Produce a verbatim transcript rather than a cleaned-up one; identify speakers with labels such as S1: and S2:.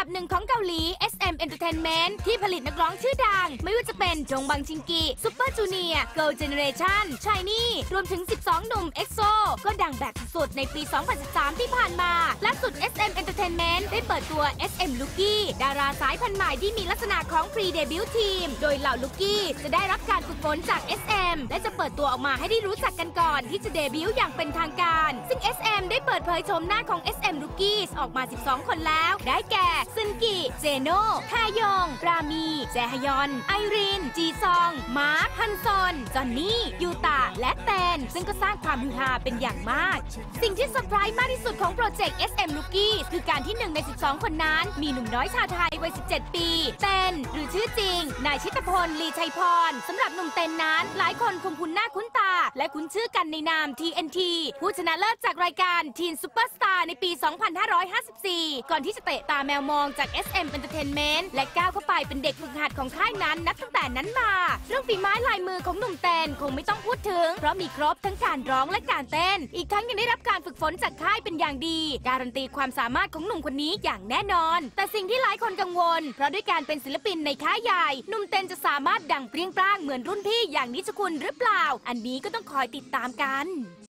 S1: ดับหนึ่งของเกาหลี เอส เอ็ม Entertainment ที่ผลิตนักร้องชื่อดังไม่ว่าจะเป็นจงบังชิงกีซุปเปอร์จูเนียร์ Girl Generation Shiny รวมถึง สิบสอง หนุ่ม เอ็กโซ ก็ดังแบบสุดๆในปี สองพันสิบสาม ที่ผ่านมาล่าสุด เอส เอ็ม Entertainment ได้เปิดตัว เอส เอ็ม Rookie ดาราสายพันธุ์ใหม่ที่มีลักษณะของ Pre-Debut Team โดยเหล่า Rookie จะได้รับการฝึกฝนจาก เอส เอ็ม และจะเปิดตัวออกมาให้ได้รู้จักกันก่อนที่จะเดบิวต์อย่างเป็นทางการซึ่ง เอส เอ็ม ได้เปิดเผยโฉมหน้าของ เอส เอ็ม Rookies ออกมา สิบสอง คนแล้ว ได้แก่ซึนกิ เจโน่ฮายอง รามี แจฮยอน ไอริน จีซอง มาร์ค ฮันซอน จอนนี่ ยูตา และแตนซึ่งก็สร้างความฮือฮาเป็นอย่างมาก สิ่งที่เซอร์ไพรส์มากที่สุดของโปรเจกต์ เอส เอ็ม Rookies คือการที่หนึ่งใน สิบสอง คนนั้นมีหนุ่มน้อยชาวไทยวัย สิบเจ็ด ปีเต้นหรือชื่อจริงนายชิตพล ลีชัยพรสำหรับหนุ่มเต้นนั้นหลายคนคงคุ้นหน้าคุ้นตาและคุ้นชื่อกันในนาม ที เอ็น ที ผู้ชนะเลิศจากรายการ Teen Superstar ในปี สองพันห้าร้อยห้าสิบสี่ ก่อนที่จะเตะตาแมวมองจาก เอส เอ็ม Entertainment และก้าวเข้าไปเป็นเด็กฝึกหัดของค่ายนั้นนับตั้งแต่นั้นมาเรื่องฝีไม้ลายมือของหนุ่มเต้นคงไม่ต้องพูดถึงเพราะมีครบทั้งการร้องและการเต้นอีกทั้งยังได้รับการฝึกฝนจากค่ายเป็นอย่างดีการันตีความสามารถของหนุ่มคนนี้อย่างแน่นอนแต่สิ่งที่หลายคนกังวลเพราะด้วยการเป็นศิลปินในค่ายใหญ่หนุ่มเต้นจะสามารถดังเปรี้ยงปร้างเหมือนรุ่นพี่อย่างนิชคุณหรือเปล่าอันนี้ก็ต้องคอยติดตามกัน